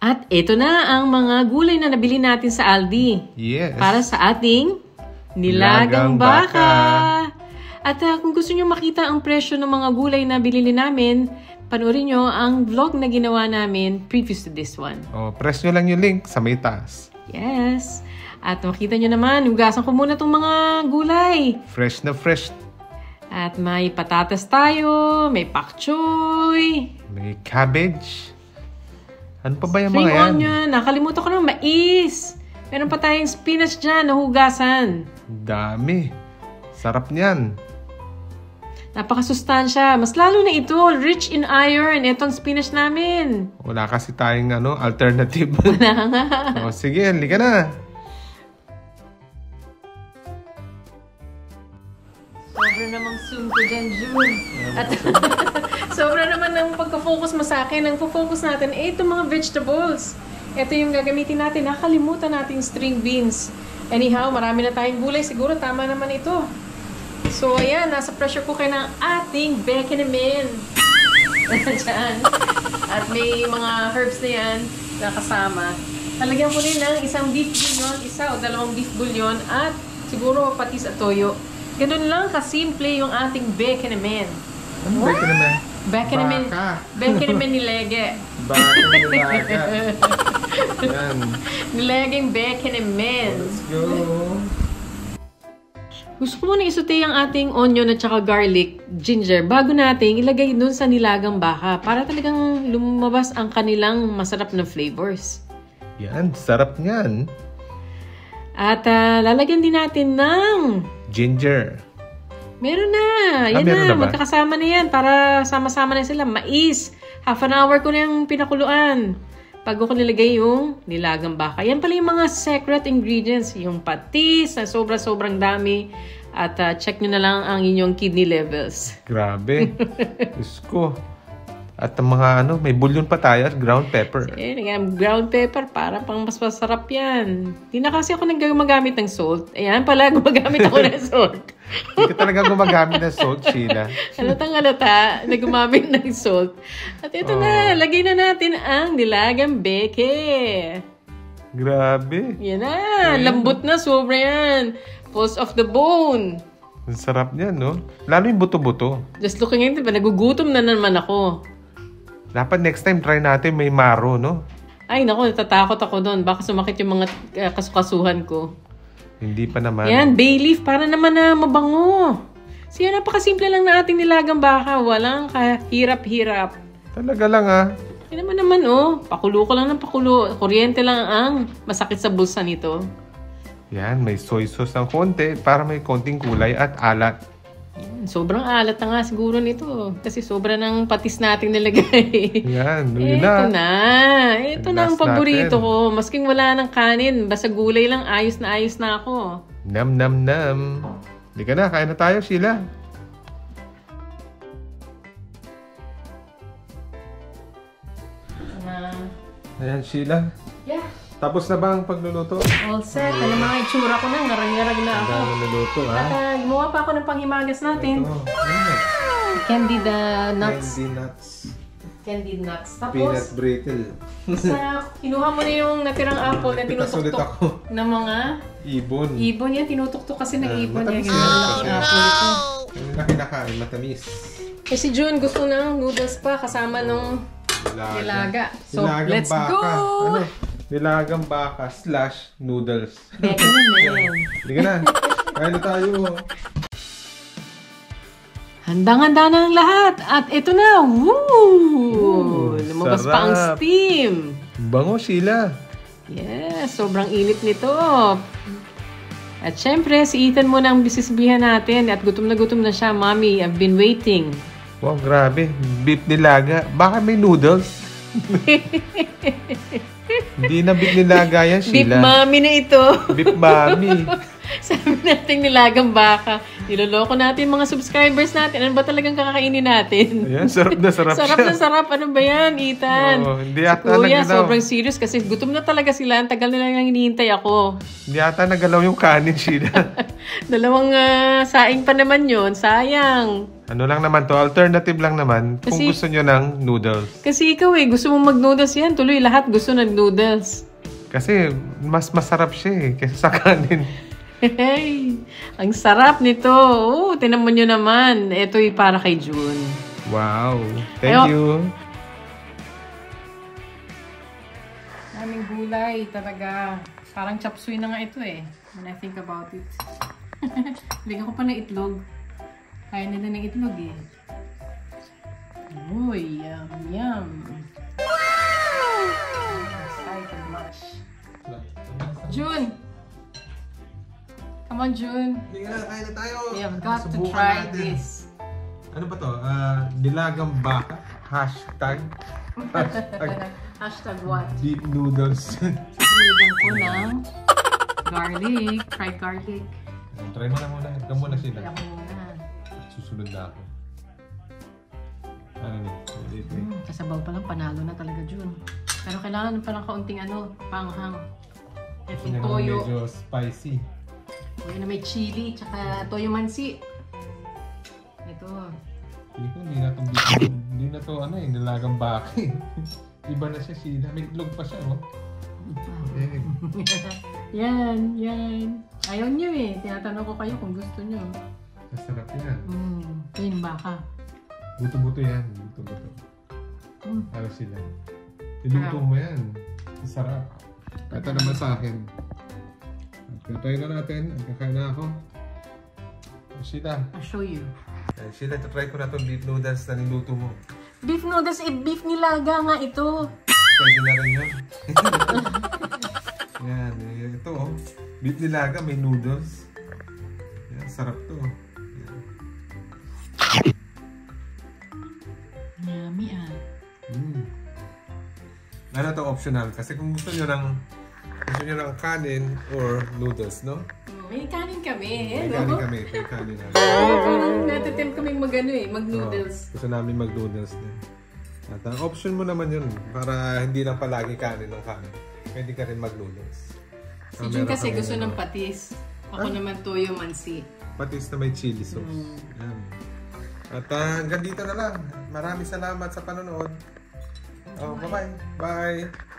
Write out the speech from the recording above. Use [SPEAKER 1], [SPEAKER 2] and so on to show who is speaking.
[SPEAKER 1] At ito na ang mga gulay na nabili natin sa Aldi.
[SPEAKER 2] Yes.
[SPEAKER 1] Para sa ating nilagang baka. At kung gusto nyo makita ang presyo ng mga gulay na bilili namin, panoorin nyo ang vlog na ginawa namin previous to this one.
[SPEAKER 2] Press nyo lang yung link sa may taas.
[SPEAKER 1] Yes. At makita nyo naman, hugasan ko muna itong mga gulay.
[SPEAKER 2] Fresh na fresh.
[SPEAKER 1] At may patatas tayo, may pak choy.
[SPEAKER 2] May cabbage. Ano pa ba yung
[SPEAKER 1] Spring
[SPEAKER 2] mga yan?
[SPEAKER 1] onion. Nakalimutan ko ng mais. Meron pa tayong spinach dyan na hugasan.
[SPEAKER 2] Dami. Sarap niyan.
[SPEAKER 1] Napakasustansya. Mas lalo na ito. Rich in iron. Itong spinach namin.
[SPEAKER 2] Wala kasi tayong alternative.
[SPEAKER 1] Wala nga.
[SPEAKER 2] Sige, halika na.
[SPEAKER 1] Sobra namang zoom ko dyan, June. At sobra naman ang pagka-focus mo sa akin. Ang focus natin ay itong mga vegetables. Ito yung gagamitin natin. Nakalimutan natin string beans. Anyhow, marami na tayong gulay. Siguro tama naman ito. So, ayan. Nasa pressure cooker ng ating bechamel. Diyan. At may mga herbs na yan na kasama. Talagyan ko rin ng isang beef bouillon, isa o dalawang beef bouillon, at siguro patis at toyo. Ganun lang kasimple yung ating bechamel.
[SPEAKER 2] Ano bechamel?
[SPEAKER 1] Bechamel. Bechamel nilege.
[SPEAKER 2] Baka nilaga. Yan.
[SPEAKER 1] Nilegeng bechamel.
[SPEAKER 2] Let's go.
[SPEAKER 1] Gusto ko muna isute ang ating onion at saka garlic, ginger, bago natin ilagay dun sa nilagang baka para talagang lumabas ang kanilang masarap na flavors.
[SPEAKER 2] Yan, sarap niyan.
[SPEAKER 1] At lalagyan din natin ng
[SPEAKER 2] Ginger.
[SPEAKER 1] meron na. Yan
[SPEAKER 2] meron na ba?
[SPEAKER 1] Magkakasama na yan para sama-sama na sila. Mais. Half an hour ko na yung pinakuluan. Bago ko nilagay yung nilagang baka. Yan pala yung mga secret ingredients. Yung patis na sobrang dami. At check nyo na lang ang inyong kidney levels.
[SPEAKER 2] Grabe. Diyos ko. At ang mga may bouillon pa tayo at ground pepper.
[SPEAKER 1] Ground pepper, para pang mas masarap yan. Di na kasi ako gumagamit ng salt. Ayan pala, gumagamit ako ng salt.
[SPEAKER 2] Hindi ka talaga gumagamit ng salt, Sheila.
[SPEAKER 1] Halata na gumamit ng salt. At ito na, lagay na natin ang nilagang beke.
[SPEAKER 2] Grabe.
[SPEAKER 1] Yan na, lambot na, sobra yan. Pulse of the bone.
[SPEAKER 2] Ang sarap niyan, no? Lalo yung buto-buto.
[SPEAKER 1] Just looking at it, nagugutom na naman ako.
[SPEAKER 2] Dapat next time try natin may maro, no?
[SPEAKER 1] Ay, naku, natatakot ako doon. Baka sumakit yung mga kasukasuhan ko.
[SPEAKER 2] Hindi pa naman.
[SPEAKER 1] Yan, bay leaf, para naman na mabango. Siya, napakasimple lang na ating nilagang baka. Walang kahirap-hirap.
[SPEAKER 2] Talaga lang, ah.
[SPEAKER 1] Yan naman, pakulo ko lang ng pakulo. Kuryente lang ang masakit sa bulsa nito.
[SPEAKER 2] Yan, may soy sauce ng konti para may konting kulay at alat.
[SPEAKER 1] Sobrang alat na nga siguro nito. Kasi sobra ng patis nating nilagay.
[SPEAKER 2] Yan, yun na.
[SPEAKER 1] Ito na ang paborito ko. Masking wala ng kanin, basta gulay lang, ayos na ako.
[SPEAKER 2] Nam, nam, nam. Hindi ka na, kain na tayo, Sheila. Ayan, Sheila.
[SPEAKER 1] Yeah.
[SPEAKER 2] Tapos na ba ang pagluluto?
[SPEAKER 1] All set. Ano mga itsura ko na, ngarag-ngarag na ako.
[SPEAKER 2] Ang naluluto, ha?
[SPEAKER 1] At gumawa pa ako ng panghimagas natin.
[SPEAKER 2] Ito.
[SPEAKER 1] Candied nuts.
[SPEAKER 2] Candy nuts.
[SPEAKER 1] Candied nuts.
[SPEAKER 2] Peanut
[SPEAKER 1] Tapos,
[SPEAKER 2] brittle.
[SPEAKER 1] kinuha mo na yung natirang apple na
[SPEAKER 2] Pitas ulit
[SPEAKER 1] tinutuktok
[SPEAKER 2] ako.
[SPEAKER 1] ng mga
[SPEAKER 2] Ibon.
[SPEAKER 1] ibon yan. Tinutuktok kasi ng ibon.
[SPEAKER 2] Matamis
[SPEAKER 1] Yan,
[SPEAKER 2] yan.
[SPEAKER 1] ang apple ito.
[SPEAKER 2] Yung na kinakain, matamis.
[SPEAKER 1] Eh si June gusto ng noodles pa kasama nung nilaga. So,
[SPEAKER 2] Nilagang
[SPEAKER 1] let's
[SPEAKER 2] baka.
[SPEAKER 1] go!
[SPEAKER 2] Ano? Nilagang baka / noodles.
[SPEAKER 1] Beka naman.
[SPEAKER 2] Hindi ka na. Kain na tayo.
[SPEAKER 1] Handang-handa na ang lahat. At ito na. Woo! Lumabas pa ang
[SPEAKER 2] sarap.
[SPEAKER 1] steam.
[SPEAKER 2] Bango, Sheila.
[SPEAKER 1] Yes, sobrang init nito. At syempre, si Ethan muna ang bisisbihan natin. At gutom na siya. Mommy, I've been waiting.
[SPEAKER 2] Wow, grabe. Beef nilaga. Baka may noodles. Hindi na beef nilaga yan,
[SPEAKER 1] Beef
[SPEAKER 2] Sheila.
[SPEAKER 1] mommy na ito.
[SPEAKER 2] Beef mami.
[SPEAKER 1] Sabi natin nilagang baka. Niloloko natin mga subscribers natin. Ano ba talagang kakakainin natin?
[SPEAKER 2] Ayan, sarap na sarap
[SPEAKER 1] Sarap
[SPEAKER 2] siya.
[SPEAKER 1] na sarap. Ano ba yan, Ethan?
[SPEAKER 2] Oo, hindi
[SPEAKER 1] Si
[SPEAKER 2] ata
[SPEAKER 1] Kuya,
[SPEAKER 2] nagalaw.
[SPEAKER 1] sobrang serious kasi gutom na talaga sila. Ang tagal nila lang hinihintay ako.
[SPEAKER 2] Hindi ata nagalaw yung kanin, Sheila.
[SPEAKER 1] Dalawang saing pa naman yon, sayang.
[SPEAKER 2] Ano lang naman to, alternative lang naman kung
[SPEAKER 1] Kasi-
[SPEAKER 2] gusto nyo ng noodles.
[SPEAKER 1] Kasi ikaw gusto mo mag-noodles yan. Tuloy lahat gusto nag-noodles.
[SPEAKER 2] Kasi mas masarap siya kaysa sa kanin.
[SPEAKER 1] Hey, ang sarap nito. Oh, tinan mo nyo naman. Ito'y para kay June.
[SPEAKER 2] Wow. Thank
[SPEAKER 1] Ayo.
[SPEAKER 2] you.
[SPEAKER 1] Daming gulay talaga. Parang chop suey na nga ito when I think about it. Bigyan ko pa ng itlog. Kaya nila ng itlog Uy, yum, yum. Wow! Excited much. June! Come on, June.
[SPEAKER 2] Hindi nga, kain na tayo.
[SPEAKER 1] We have got to
[SPEAKER 2] Subukan
[SPEAKER 1] try
[SPEAKER 2] natin.
[SPEAKER 1] this.
[SPEAKER 2] Ano ba to? Dilagang baka. Hashtag.
[SPEAKER 1] Hashtag what?
[SPEAKER 2] Deep noodles.
[SPEAKER 1] Nilagyan ko ng garlic. Fried garlic.
[SPEAKER 2] Try mo na muna. Ikaw muna sila.
[SPEAKER 1] Kaya ko muna.
[SPEAKER 2] Susunod na ako. Ano ni?
[SPEAKER 1] Kasabaw pa lang, panalo na talaga, June. Pero kailangan pa lang kaunting panghang. Ito yung toyo.
[SPEAKER 2] Medyo spicy.
[SPEAKER 1] Toyo na may chili, tsaka toyo mansi. Ito.
[SPEAKER 2] Hindi na to nilagang baka. Iba na siya sila. May itlog pa siya, oh.
[SPEAKER 1] Yan, yan. Ayaw nyo Tinatanong ko kayo kung gusto nyo.
[SPEAKER 2] Masarap yan.
[SPEAKER 1] Ito yung baka.
[SPEAKER 2] Buto-buto yan. Buto-buto. Ano sila? Iluto mo yan. Masarap. Ito naman sa akin. Try na natin. Kakain na ako. Sheila.
[SPEAKER 1] I'll show you.
[SPEAKER 2] Sheila, try ko na itong beef noodles na niluto mo.
[SPEAKER 1] Beef noodles, beef nilaga nga ito.
[SPEAKER 2] Pwede na rin yun. Yan. Ito, oh. Beef nilaga, may noodles. Yan, sarap to.
[SPEAKER 1] Yummy
[SPEAKER 2] Ano to optional? Kasi kung gusto nyo ng kanin or noodles, no?
[SPEAKER 1] May kanin kami.
[SPEAKER 2] May kanin kami. May kanin namin.
[SPEAKER 1] Parang natitim kaming mag-noodles.
[SPEAKER 2] Gusto namin mag-noodles na. At ang option mo naman yun, para hindi lang palagi kanin ng kanin. Pwede ka rin mag-noodles.
[SPEAKER 1] Si Jun kasi gusto ng patis. Ako naman toyo mansi.
[SPEAKER 2] Patis na may chili sauce. Yan. At hanggang dito na lang. Maraming salamat sa panonood. Oh, bye-bye. Bye!